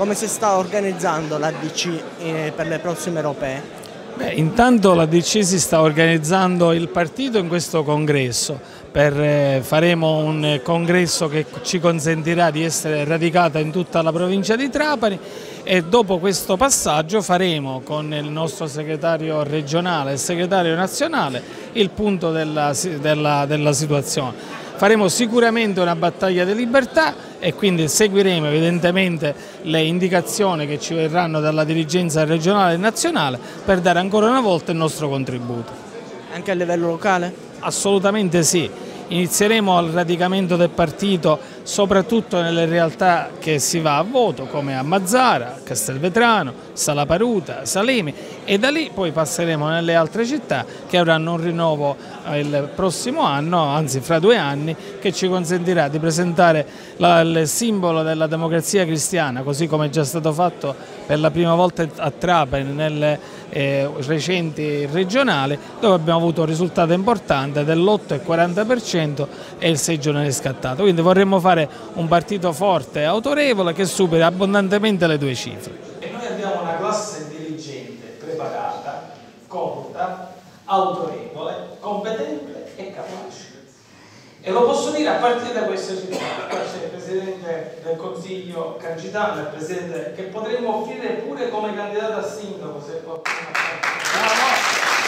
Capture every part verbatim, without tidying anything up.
come si sta organizzando l'A D C eh, per le prossime europee? Beh, intanto l'A D C si sta organizzando il partito in questo congresso, per, eh, faremo un congresso che ci consentirà di essere radicata in tutta la provincia di Trapani e dopo questo passaggio faremo con il nostro segretario regionale e il segretario nazionale il punto della, della, della situazione. Faremo sicuramente una battaglia di libertà e quindi seguiremo evidentemente le indicazioni che ci verranno dalla dirigenza regionale e nazionale per dare ancora una volta il nostro contributo. Anche a livello locale? Assolutamente sì. Inizieremo al radicamento del partito soprattutto nelle realtà che si va a voto come a Mazzara, Castelvetrano, Salaparuta, Salemi e da lì poi passeremo nelle altre città che avranno un rinnovo il prossimo anno, anzi fra due anni, che ci consentirà di presentare la, il simbolo della democrazia cristiana, così come è già stato fatto per la prima volta a Trapani nelle eh, recenti regionali, dove abbiamo avuto un risultato importante dell'otto virgola quaranta per cento e il seggio non è scattato. Quindi vorremmo fare un partito forte e autorevole che superi abbondantemente le due cifre. E noi abbiamo una classe dirigente preparata, colta, autorevole, competente e capace. E lo posso dire a partire da questa città. Qua c'è il Presidente del Consiglio Cancitano, il Presidente che potremmo offrire pure come candidato a sindaco se qualcuno. Bravo!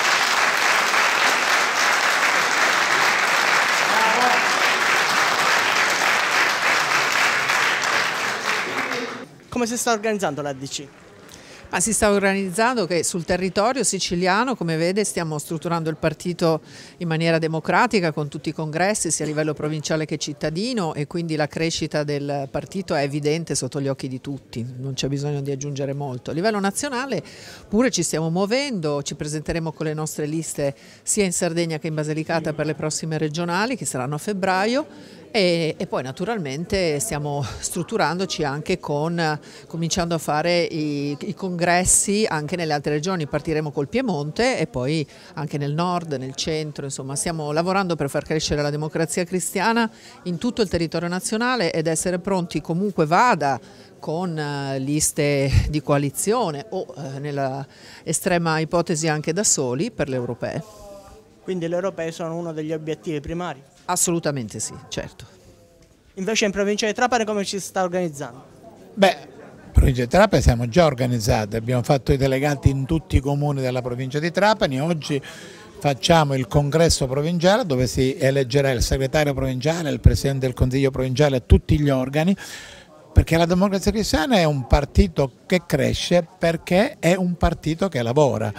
Come si sta organizzando l'A D C? Ma si sta organizzando che sul territorio siciliano, come vede, stiamo strutturando il partito in maniera democratica con tutti i congressi sia a livello provinciale che cittadino e quindi la crescita del partito è evidente sotto gli occhi di tutti, non c'è bisogno di aggiungere molto. A livello nazionale pure ci stiamo muovendo, ci presenteremo con le nostre liste sia in Sardegna che in Basilicata per le prossime regionali che saranno a febbraio. E, e poi naturalmente stiamo strutturandoci anche con, cominciando a fare i, i congressi anche nelle altre regioni, partiremo col Piemonte e poi anche nel nord, nel centro, insomma stiamo lavorando per far crescere la democrazia cristiana in tutto il territorio nazionale ed essere pronti comunque vada con liste di coalizione o eh, nella estrema ipotesi anche da soli per le europee. Quindi le europee sono uno degli obiettivi primari? Assolutamente sì, certo. Invece in provincia di Trapani come ci si sta organizzando? Beh, in provincia di Trapani siamo già organizzati, abbiamo fatto i delegati in tutti i comuni della provincia di Trapani, oggi facciamo il congresso provinciale dove si eleggerà il segretario provinciale, il presidente del consiglio provinciale e tutti gli organi, perché la Democrazia Cristiana è un partito che cresce perché è un partito che lavora.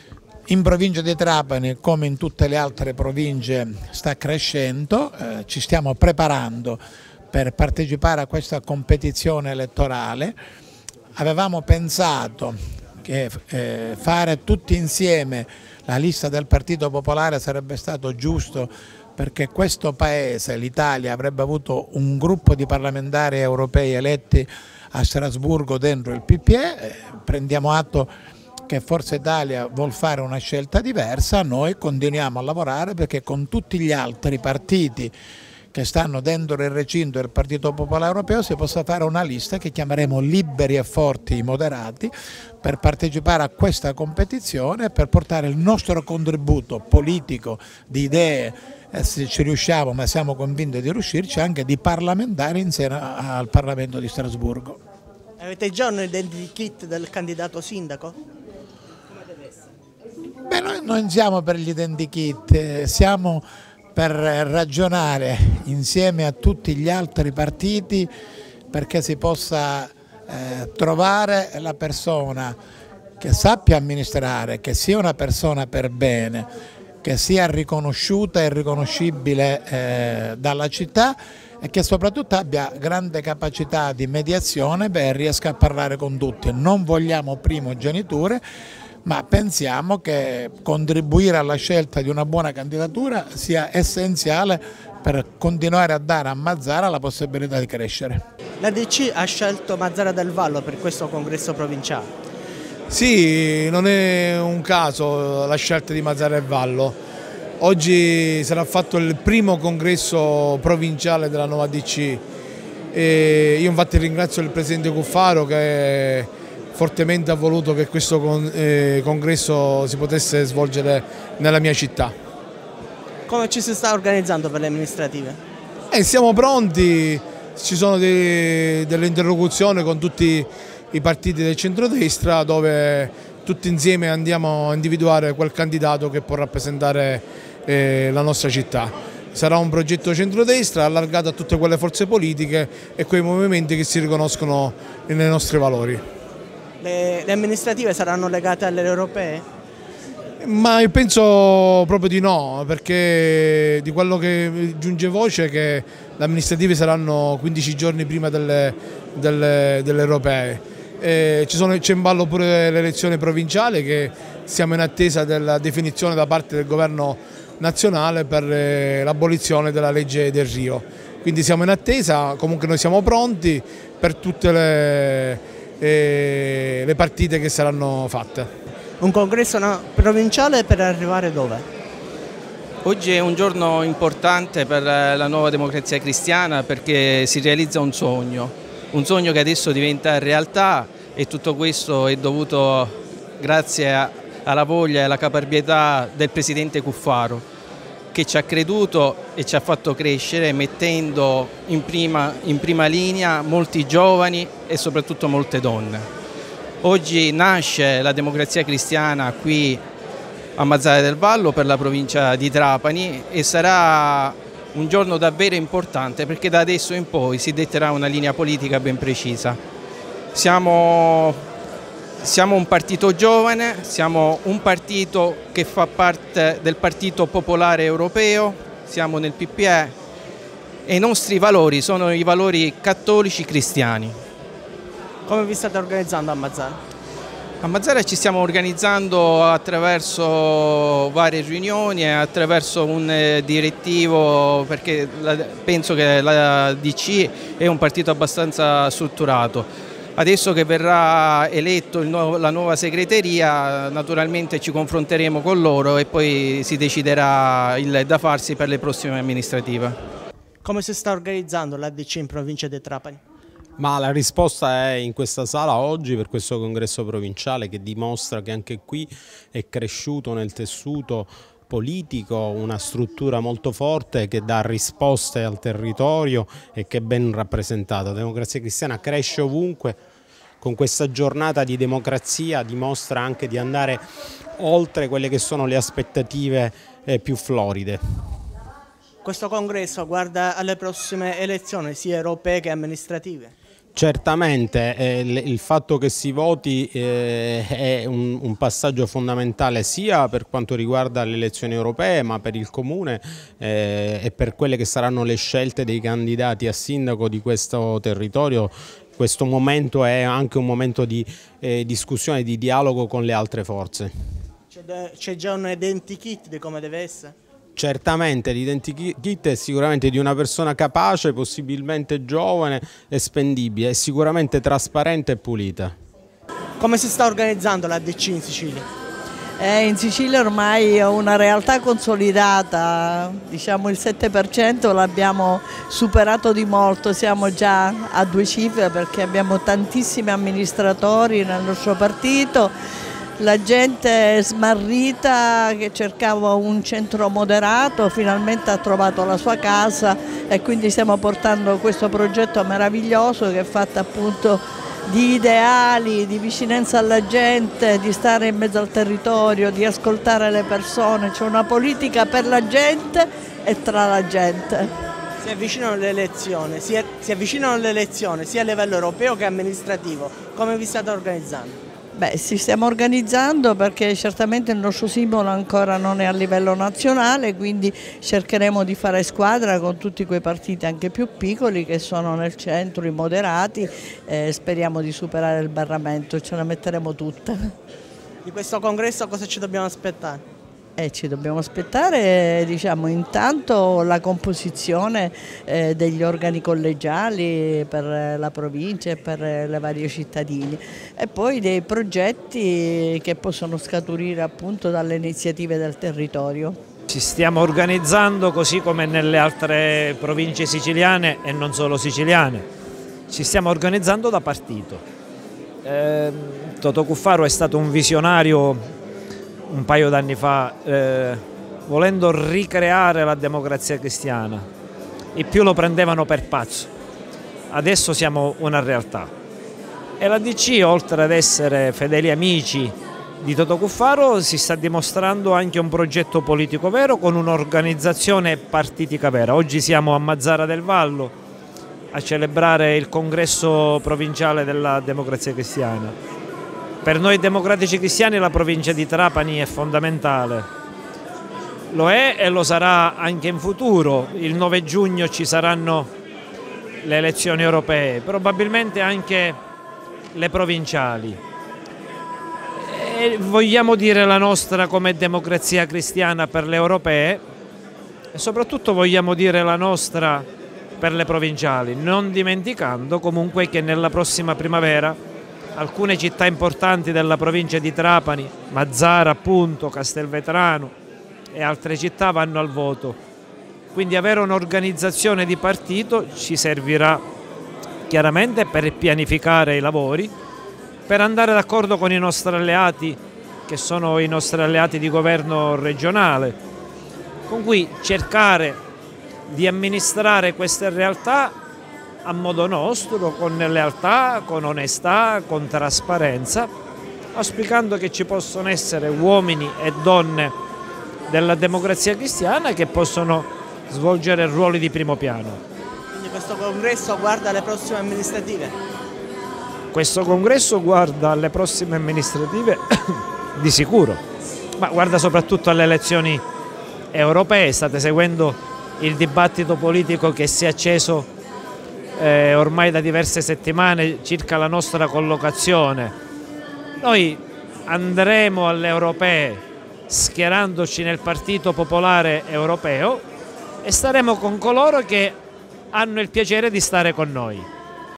In provincia di Trapani, come in tutte le altre province, sta crescendo, eh, ci stiamo preparando per partecipare a questa competizione elettorale. Avevamo pensato che eh, fare tutti insieme la lista del Partito Popolare sarebbe stato giusto perché questo Paese, l'Italia, avrebbe avuto un gruppo di parlamentari europei eletti a Strasburgo dentro il P P E, eh, prendiamo atto che Forza Italia vuol fare una scelta diversa, noi continuiamo a lavorare perché con tutti gli altri partiti che stanno dentro il recinto del Partito Popolare Europeo si possa fare una lista che chiameremo Liberi e Forti Moderati per partecipare a questa competizione e per portare il nostro contributo politico di idee, e se ci riusciamo, ma siamo convinti di riuscirci, anche di parlamentari insieme al Parlamento di Strasburgo. Avete già un identikit del candidato sindaco? Beh, noi non siamo per gli identikit, siamo per ragionare insieme a tutti gli altri partiti perché si possa eh, trovare la persona che sappia amministrare, che sia una persona per bene, che sia riconosciuta e riconoscibile eh, dalla città e che soprattutto abbia grande capacità di mediazione e riesca a parlare con tutti. Non vogliamo primogeniture, ma pensiamo che contribuire alla scelta di una buona candidatura sia essenziale per continuare a dare a Mazzara la possibilità di crescere. L'A D C ha scelto Mazzara del Vallo per questo congresso provinciale. Sì, non è un caso la scelta di Mazzara del Vallo. Oggi sarà fatto il primo congresso provinciale della nuova A D C E io infatti ringrazio il Presidente Cuffaro che fortemente ha voluto che questo con, eh, congresso si potesse svolgere nella mia città. Come ci si sta organizzando per le amministrative? Eh, siamo pronti, ci sono dei, delle interlocuzioni con tutti i partiti del centrodestra dove tutti insieme andiamo a individuare quel candidato che può rappresentare eh, la nostra città. Sarà un progetto centrodestra allargato a tutte quelle forze politiche e quei movimenti che si riconoscono nei nostri valori. Le, le amministrative saranno legate alle europee? Ma io penso proprio di no, perché di quello che giunge voce che le amministrative saranno quindici giorni prima delle, delle, delle europee. C'è in ballo pure l'elezione provinciale che siamo in attesa della definizione da parte del governo nazionale per l'abolizione della legge del Rio. Quindi siamo in attesa, comunque noi siamo pronti per tutte le, eh, le partite che saranno fatte. Un congresso provinciale per arrivare dove? Oggi è un giorno importante per la Nuova Democrazia Cristiana perché si realizza un sogno, un sogno che adesso diventa realtà e tutto questo è dovuto grazie a alla voglia e alla caparbietà del Presidente Cuffaro che ci ha creduto e ci ha fatto crescere mettendo in prima, in prima linea molti giovani e soprattutto molte donne. Oggi nasce la Democrazia Cristiana qui a Mazara del Vallo per la provincia di Trapani e sarà un giorno davvero importante perché da adesso in poi si detterà una linea politica ben precisa. Siamo Siamo un partito giovane, siamo un partito che fa parte del Partito Popolare Europeo, siamo nel P P E e i nostri valori sono i valori cattolici cristiani. Come vi state organizzando a Mazara? A Mazara ci stiamo organizzando attraverso varie riunioni e attraverso un direttivo perché penso che la D C è un partito abbastanza strutturato. Adesso che verrà eletto il nuovo, la nuova segreteria, naturalmente ci confronteremo con loro e poi si deciderà il da farsi per le prossime amministrative. Come si sta organizzando l'A D C in provincia di Trapani? Ma la risposta è in questa sala oggi per questo congresso provinciale che dimostra che anche qui è cresciuto nel tessuto politico una struttura molto forte che dà risposte al territorio e che è ben rappresentata. La Democrazia Cristiana cresce ovunque, con questa giornata di democrazia dimostra anche di andare oltre quelle che sono le aspettative eh, più floride. Questo congresso guarda alle prossime elezioni sia europee che amministrative? Certamente eh, il fatto che si voti eh, è un, un passaggio fondamentale sia per quanto riguarda le elezioni europee ma per il Comune eh, e per quelle che saranno le scelte dei candidati a sindaco di questo territorio. Questo momento è anche un momento di eh, discussione, di dialogo con le altre forze. C'è già un identikit di come deve essere? Certamente l'identikit è sicuramente di una persona capace, possibilmente giovane e spendibile, è sicuramente trasparente e pulita. Come si sta organizzando l'A D C in Sicilia? Eh, in Sicilia ormai è una realtà consolidata, diciamo il sette per cento l'abbiamo superato di molto, siamo già a due cifre perché abbiamo tantissimi amministratori nel nostro partito. La gente smarrita che cercava un centro moderato finalmente ha trovato la sua casa e quindi stiamo portando questo progetto meraviglioso che è fatto appunto di ideali, di vicinanza alla gente, di stare in mezzo al territorio, di ascoltare le persone, c'è una politica per la gente e tra la gente. Si avvicinano le elezioni, si, si avvicinano le elezioni sia a livello europeo che amministrativo, come vi state organizzando? Beh, ci stiamo organizzando perché certamente il nostro simbolo ancora non è a livello nazionale, quindi cercheremo di fare squadra con tutti quei partiti anche più piccoli che sono nel centro, i moderati, e speriamo di superare il barramento, ce la metteremo tutta. Di questo congresso cosa ci dobbiamo aspettare? Eh, ci dobbiamo aspettare diciamo, intanto la composizione eh, degli organi collegiali per la provincia e per le varie cittadini e poi dei progetti che possono scaturire appunto dalle iniziative del territorio. Ci stiamo organizzando così come nelle altre province siciliane e non solo siciliane. ci stiamo organizzando da partito. Eh, Totò Cuffaro è stato un visionario un paio d'anni fa, eh, volendo ricreare la Democrazia Cristiana. I più lo prendevano per pazzo, adesso siamo una realtà. E la D C, oltre ad essere fedeli amici di Totò Cuffaro, si sta dimostrando anche un progetto politico vero con un'organizzazione partitica vera. Oggi siamo a Mazara del Vallo a celebrare il congresso provinciale della Democrazia Cristiana. Per noi democratici cristiani la provincia di Trapani è fondamentale, lo è e lo sarà anche in futuro. Il nove giugno ci saranno le elezioni europee, probabilmente anche le provinciali. E vogliamo dire la nostra come Democrazia Cristiana per le europee e soprattutto vogliamo dire la nostra per le provinciali, non dimenticando comunque che nella prossima primavera alcune città importanti della provincia di Trapani, Mazara appunto, Castelvetrano e altre città vanno al voto. Quindi avere un'organizzazione di partito ci servirà chiaramente per pianificare i lavori, per andare d'accordo con i nostri alleati, che sono i nostri alleati di governo regionale, con cui cercare di amministrare queste realtà a modo nostro, con lealtà, con onestà, con trasparenza, auspicando che ci possono essere uomini e donne della Democrazia Cristiana che possono svolgere ruoli di primo piano. Quindi questo congresso guarda alle prossime amministrative? Questo congresso guarda alle prossime amministrative di sicuro, ma guarda soprattutto alle elezioni europee. State seguendo il dibattito politico che si è acceso eh, ormai da diverse settimane circa la nostra collocazione. Noi andremo alle europee schierandoci nel Partito Popolare Europeo e staremo con coloro che hanno il piacere di stare con noi.